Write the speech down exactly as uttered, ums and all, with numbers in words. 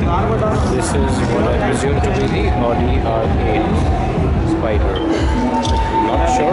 This is what I presume to be the Audi R eight Spider. Not sure.